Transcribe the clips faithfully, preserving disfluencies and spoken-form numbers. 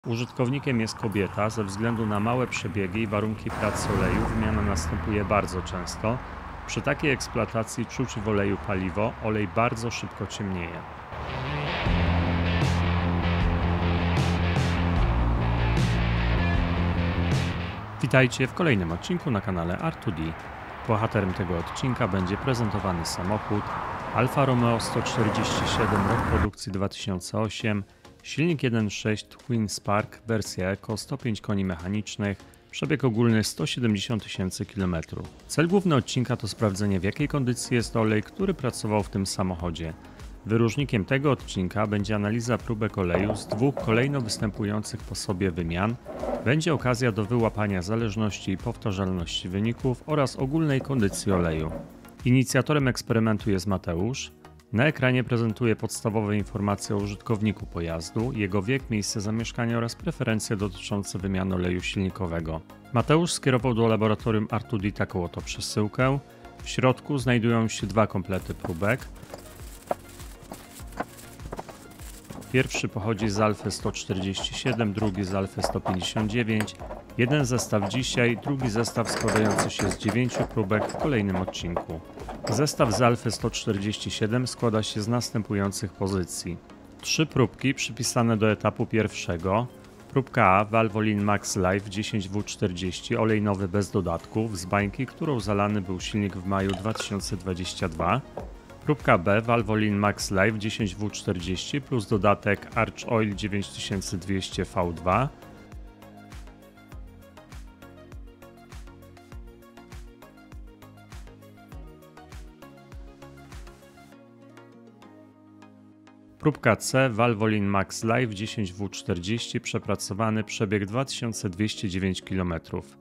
Użytkownikiem jest kobieta. Ze względu na małe przebiegi i warunki pracy oleju wymiana następuje bardzo często. Przy takiej eksploatacji czuć w oleju paliwo, olej bardzo szybko ciemnieje. Witajcie w kolejnym odcinku na kanale R dwa D. Bohaterem tego odcinka będzie prezentowany samochód Alfa Romeo sto czterdzieści siedem, rok produkcji dwa tysiące osiem, silnik jeden przecinek sześć Twin Spark, wersja Eco, sto pięć koni mechanicznych, przebieg ogólny sto siedemdziesiąt tysięcy kilometrów. Cel główny odcinka to sprawdzenie, w jakiej kondycji jest olej, który pracował w tym samochodzie. Wyróżnikiem tego odcinka będzie analiza próbek oleju z dwóch kolejno występujących po sobie wymian. Będzie okazja do wyłapania zależności i powtarzalności wyników oraz ogólnej kondycji oleju. Inicjatorem eksperymentu jest Mateusz. Na ekranie prezentuje podstawowe informacje o użytkowniku pojazdu, jego wiek, miejsce zamieszkania oraz preferencje dotyczące wymiany oleju silnikowego. Mateusz skierował do laboratorium R dwa D taką oto przesyłkę. W środku znajdują się dwa komplety próbek. Pierwszy pochodzi z Alfy sto czterdzieści siedem, drugi z Alfy sto pięćdziesiąt dziewięć. Jeden zestaw dzisiaj, drugi zestaw składający się z dziewięciu próbek w kolejnym odcinku. Zestaw z Alfy sto czterdzieści siedem składa się z następujących pozycji. Trzy próbki przypisane do etapu pierwszego. Próbka A Valvoline Max Life dziesięć W czterdzieści, olej nowy bez dodatków, z bańki, którą zalany był silnik w maju dwa tysiące dwudziestego drugiego. Próbka B Valvoline Max Life dziesięć W czterdzieści plus dodatek Arch Oil dziewięć tysięcy dwieście V dwa. Próbka C Valvoline Max Life dziesięć W czterdzieści, przepracowany, przebieg dwa tysiące dwieście dziewięć kilometrów.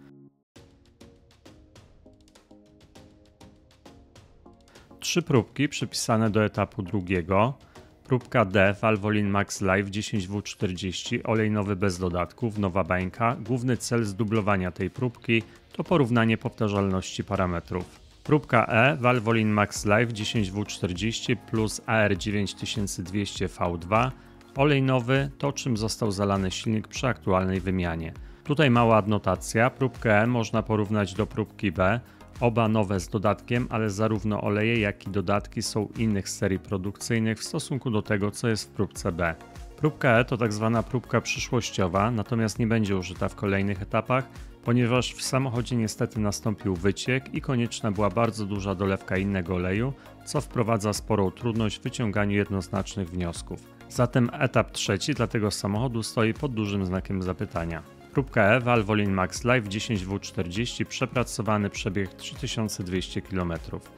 Trzy próbki przypisane do etapu drugiego. Próbka D Valvoline Max Life dziesięć W czterdzieści, olej nowy bez dodatków, nowa bańka. Główny cel zdublowania tej próbki to porównanie powtarzalności parametrów. Próbka E Valvoline Max Life dziesięć W czterdzieści plus A R dziewięć tysięcy dwieście V dwa, olej nowy, to czym został zalany silnik przy aktualnej wymianie. Tutaj mała adnotacja, próbkę E można porównać do próbki B. Oba nowe z dodatkiem, ale zarówno oleje, jak i dodatki są innych serii produkcyjnych w stosunku do tego, co jest w próbce B. Próbka E to tak zwana próbka przyszłościowa, natomiast nie będzie użyta w kolejnych etapach, ponieważ w samochodzie niestety nastąpił wyciek i konieczna była bardzo duża dolewka innego oleju, co wprowadza sporą trudność w wyciąganiu jednoznacznych wniosków. Zatem etap trzeci dla tego samochodu stoi pod dużym znakiem zapytania. Próbka E Valvoline Max Life dziesięć W czterdzieści, przepracowany, przebieg trzy tysiące dwieście kilometrów.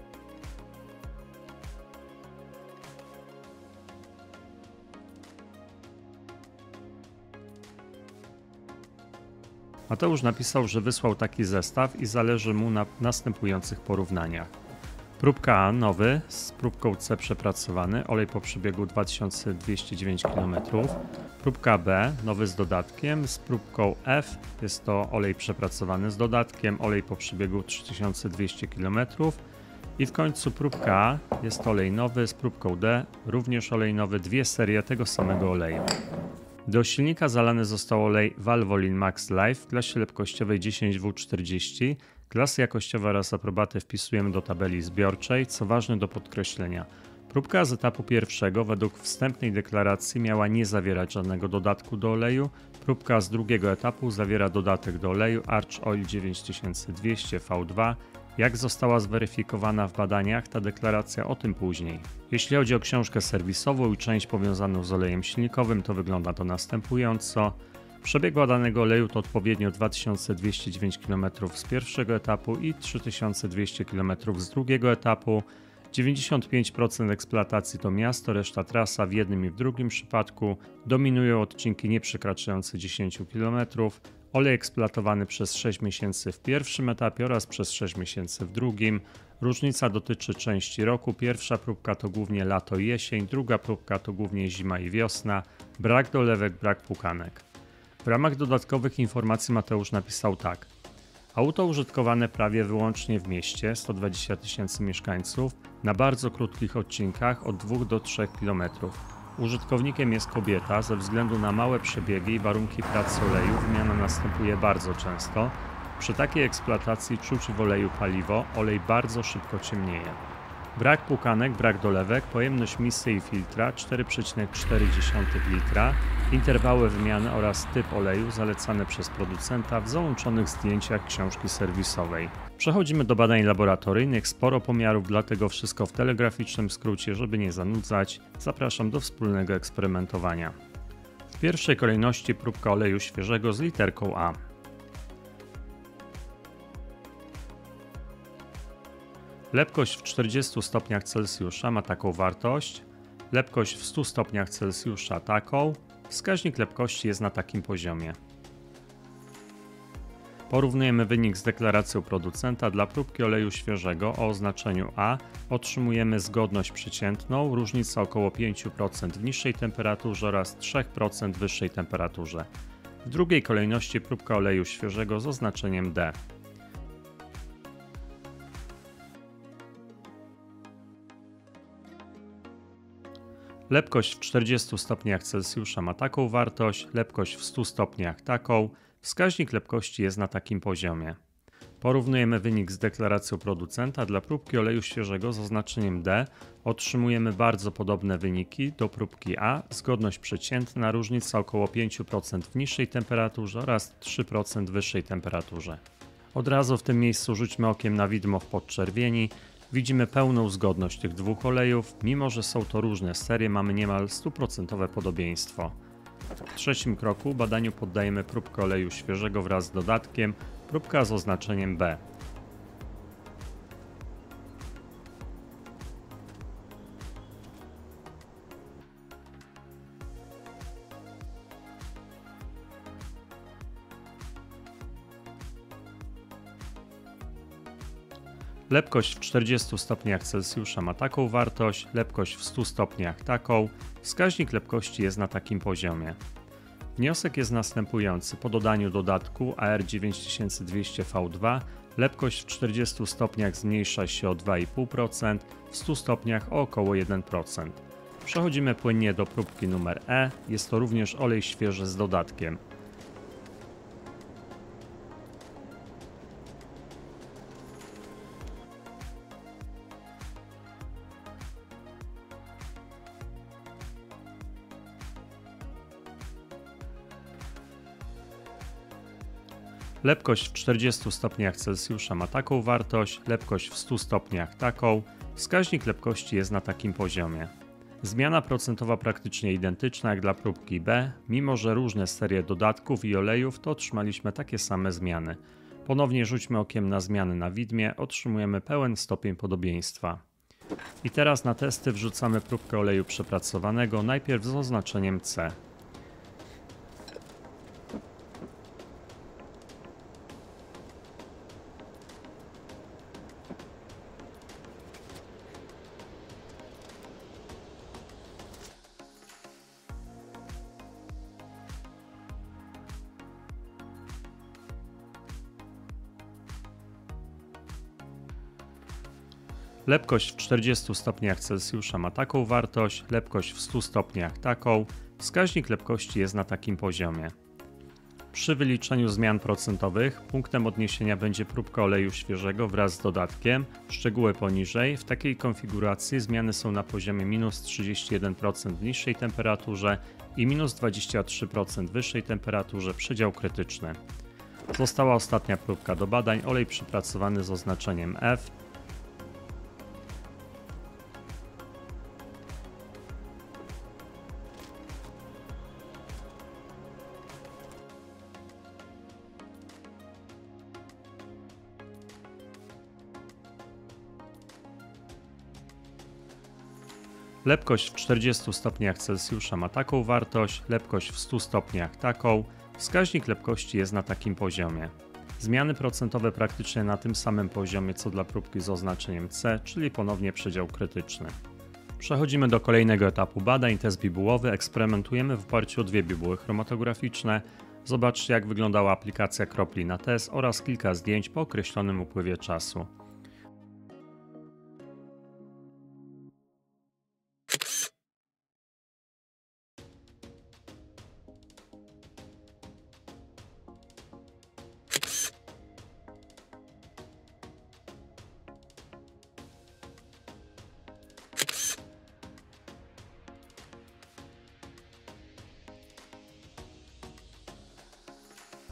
Mateusz napisał, że wysłał taki zestaw i zależy mu na następujących porównaniach. Próbka A nowy, z próbką C przepracowany, olej po przebiegu dwa tysiące dwieście dziewięć kilometrów. Próbka B nowy z dodatkiem, z próbką F jest to olej przepracowany z dodatkiem, olej po przebiegu trzy tysiące dwieście kilometrów. I w końcu próbka A jest to olej nowy, z próbką D również olej nowy, dwie serie tego samego oleju. Do silnika zalany został olej Valvoline Max Life w klasie lepkościowej dziesięć W czterdzieści. Klasy jakościowe oraz aprobatę wpisujemy do tabeli zbiorczej, co ważne do podkreślenia. Próbka z etapu pierwszego według wstępnej deklaracji miała nie zawierać żadnego dodatku do oleju. Próbka z drugiego etapu zawiera dodatek do oleju Arch Oil dziewięć tysięcy dwieście V dwa. Jak została zweryfikowana w badaniach, ta deklaracja o tym później. Jeśli chodzi o książkę serwisową i część powiązaną z olejem silnikowym, to wygląda to następująco. Przebieg badanego oleju to odpowiednio dwa tysiące dwieście dziewięć kilometrów z pierwszego etapu i trzy tysiące dwieście kilometrów z drugiego etapu. dziewięćdziesiąt pięć procent eksploatacji to miasto, reszta trasa w jednym i w drugim przypadku. Dominują odcinki nie przekraczające dziesięć kilometrów. Olej eksploatowany przez sześć miesięcy w pierwszym etapie oraz przez sześć miesięcy w drugim. Różnica dotyczy części roku. Pierwsza próbka to głównie lato i jesień, druga próbka to głównie zima i wiosna. Brak dolewek, brak pukanek. W ramach dodatkowych informacji Mateusz napisał tak. Auto użytkowane prawie wyłącznie w mieście, sto dwadzieścia tysięcy mieszkańców, na bardzo krótkich odcinkach od dwóch do trzech kilometrów. Użytkownikiem jest kobieta. Ze względu na małe przebiegi i warunki pracy oleju wymiana następuje bardzo często. Przy takiej eksploatacji czuć w oleju paliwo, olej bardzo szybko ciemnieje. Brak płukanek, brak dolewek, pojemność misy i filtra cztery przecinek cztery litra, interwały wymiany oraz typ oleju zalecane przez producenta w załączonych zdjęciach książki serwisowej. Przechodzimy do badań laboratoryjnych, sporo pomiarów, dlatego wszystko w telegraficznym skrócie, żeby nie zanudzać. Zapraszam do wspólnego eksperymentowania. W pierwszej kolejności próbka oleju świeżego z literką A. Lepkość w czterdziestu stopniach Celsjusza ma taką wartość, lepkość w stu stopniach Celsjusza taką, wskaźnik lepkości jest na takim poziomie. Porównujemy wynik z deklaracją producenta. Dla próbki oleju świeżego o oznaczeniu A otrzymujemy zgodność przeciętną, różnica około pięć procent w niższej temperaturze oraz trzy procent w wyższej temperaturze. W drugiej kolejności próbka oleju świeżego z oznaczeniem D. Lepkość w czterdziestu stopniach Celsjusza ma taką wartość, lepkość w stu stopniach taką, wskaźnik lepkości jest na takim poziomie. Porównujemy wynik z deklaracją producenta. Dla próbki oleju świeżego z oznaczeniem D otrzymujemy bardzo podobne wyniki do próbki A, zgodność przeciętna, różnica około pięć procent w niższej temperaturze oraz trzy procent w wyższej temperaturze. Od razu w tym miejscu rzućmy okiem na widmo w podczerwieni. Widzimy pełną zgodność tych dwóch olejów, mimo że są to różne serie, mamy niemal stuprocentowe podobieństwo. W trzecim kroku badaniu poddajemy próbkę oleju świeżego wraz z dodatkiem, próbka z oznaczeniem B. Lepkość w czterdziestu stopniach Celsjusza ma taką wartość, lepkość w stu stopniach taką, wskaźnik lepkości jest na takim poziomie. Wniosek jest następujący. Po dodaniu dodatku A R dziewięć tysięcy dwieście V dwa lepkość w czterdziestu stopniach zmniejsza się o dwa i pół procent, w stu stopniach o około jeden procent. Przechodzimy płynnie do próbki numer E. Jest to również olej świeży z dodatkiem. Lepkość w czterdziestu stopniach Celsjusza ma taką wartość, lepkość w stu stopniach taką, wskaźnik lepkości jest na takim poziomie. Zmiana procentowa praktycznie identyczna jak dla próbki B, mimo że różne serie dodatków i olejów, to otrzymaliśmy takie same zmiany. Ponownie rzućmy okiem na zmiany na widmie, otrzymujemy pełen stopień podobieństwa. I teraz na testy wrzucamy próbkę oleju przepracowanego, najpierw z oznaczeniem C. Lepkość w czterdziestu stopniach Celsjusza ma taką wartość, lepkość w stu stopniach taką, wskaźnik lepkości jest na takim poziomie. Przy wyliczeniu zmian procentowych punktem odniesienia będzie próbka oleju świeżego wraz z dodatkiem, szczegóły poniżej. W takiej konfiguracji zmiany są na poziomie minus trzydzieści jeden procent w niższej temperaturze i minus dwadzieścia trzy procent w wyższej temperaturze, przedział krytyczny. Została ostatnia próbka do badań, olej przepracowany z oznaczeniem F. Lepkość w czterdziestu stopniach Celsjusza ma taką wartość, lepkość w stu stopniach taką, wskaźnik lepkości jest na takim poziomie. Zmiany procentowe praktycznie na tym samym poziomie co dla próbki z oznaczeniem C, czyli ponownie przedział krytyczny. Przechodzimy do kolejnego etapu badań, test bibułowy. Eksperymentujemy w oparciu o dwie bibuły chromatograficzne. Zobaczcie, jak wyglądała aplikacja kropli na test oraz kilka zdjęć po określonym upływie czasu.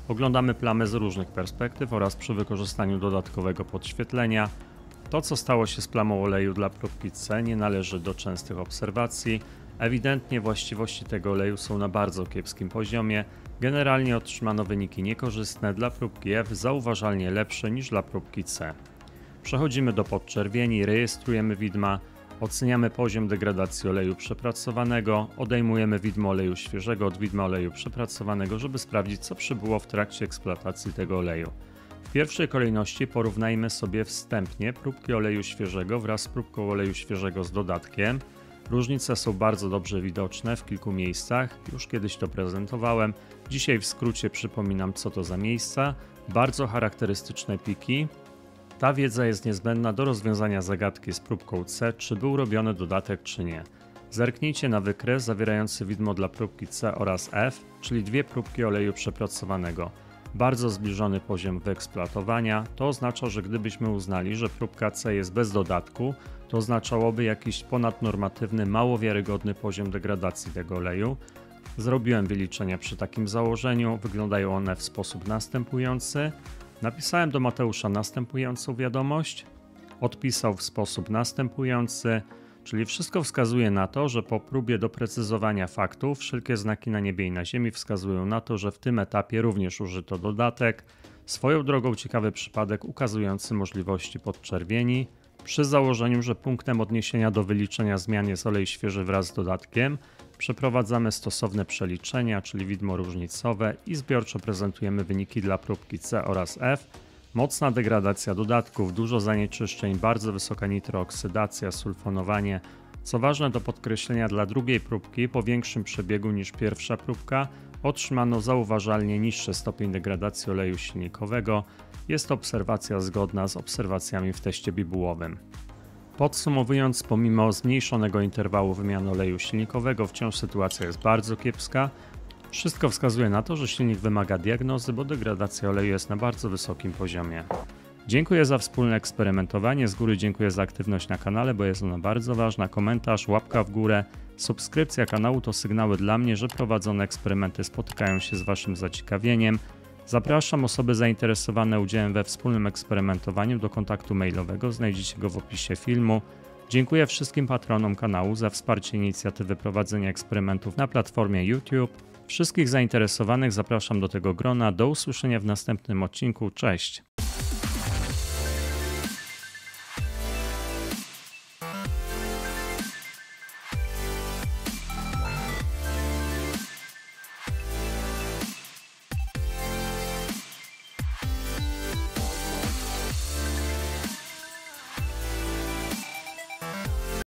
Oglądamy plamę z różnych perspektyw oraz przy wykorzystaniu dodatkowego podświetlenia. To, co stało się z plamą oleju dla próbki C, nie należy do częstych obserwacji. Ewidentnie właściwości tego oleju są na bardzo kiepskim poziomie. Generalnie otrzymano wyniki niekorzystne, dla próbki F zauważalnie lepsze niż dla próbki C. Przechodzimy do podczerwieni, rejestrujemy widma, oceniamy poziom degradacji oleju przepracowanego, odejmujemy widmo oleju świeżego od widma oleju przepracowanego, żeby sprawdzić, co przybyło w trakcie eksploatacji tego oleju. W pierwszej kolejności porównajmy sobie wstępnie próbki oleju świeżego wraz z próbką oleju świeżego z dodatkiem. Różnice są bardzo dobrze widoczne w kilku miejscach, już kiedyś to prezentowałem. Dzisiaj w skrócie przypominam, co to za miejsca. Bardzo charakterystyczne piki. Ta wiedza jest niezbędna do rozwiązania zagadki z próbką C, czy był robiony dodatek, czy nie. Zerknijcie na wykres zawierający widmo dla próbki C oraz F, czyli dwie próbki oleju przepracowanego. Bardzo zbliżony poziom wyeksploatowania. To oznacza, że gdybyśmy uznali, że próbka C jest bez dodatku, to oznaczałoby jakiś ponadnormatywny, mało wiarygodny poziom degradacji tego oleju. Zrobiłem wyliczenia przy takim założeniu, wyglądają one w sposób następujący. Napisałem do Mateusza następującą wiadomość, odpisał w sposób następujący, czyli wszystko wskazuje na to, że po próbie doprecyzowania faktów wszelkie znaki na niebie i na ziemi wskazują na to, że w tym etapie również użyto dodatek. Swoją drogą ciekawy przypadek ukazujący możliwości podczerwieni. Przy założeniu, że punktem odniesienia do wyliczenia zmian jest olej świeży wraz z dodatkiem, przeprowadzamy stosowne przeliczenia, czyli widmo różnicowe i zbiorczo prezentujemy wyniki dla próbki C oraz F. Mocna degradacja dodatków, dużo zanieczyszczeń, bardzo wysoka nitrooksydacja, sulfonowanie. Co ważne do podkreślenia, dla drugiej próbki po większym przebiegu niż pierwsza próbka otrzymano zauważalnie niższy stopień degradacji oleju silnikowego. Jest to obserwacja zgodna z obserwacjami w teście bibułowym. Podsumowując, pomimo zmniejszonego interwału wymiany oleju silnikowego wciąż sytuacja jest bardzo kiepska. Wszystko wskazuje na to, że silnik wymaga diagnozy, bo degradacja oleju jest na bardzo wysokim poziomie. Dziękuję za wspólne eksperymentowanie, z góry dziękuję za aktywność na kanale, bo jest ona bardzo ważna. Komentarz, łapka w górę, subskrypcja kanału to sygnały dla mnie, że prowadzone eksperymenty spotykają się z Waszym zaciekawieniem. Zapraszam osoby zainteresowane udziałem we wspólnym eksperymentowaniu do kontaktu mailowego, znajdziecie go w opisie filmu. Dziękuję wszystkim patronom kanału za wsparcie inicjatywy prowadzenia eksperymentów na platformie YouTube. Wszystkich zainteresowanych zapraszam do tego grona. Do usłyszenia w następnym odcinku. Cześć!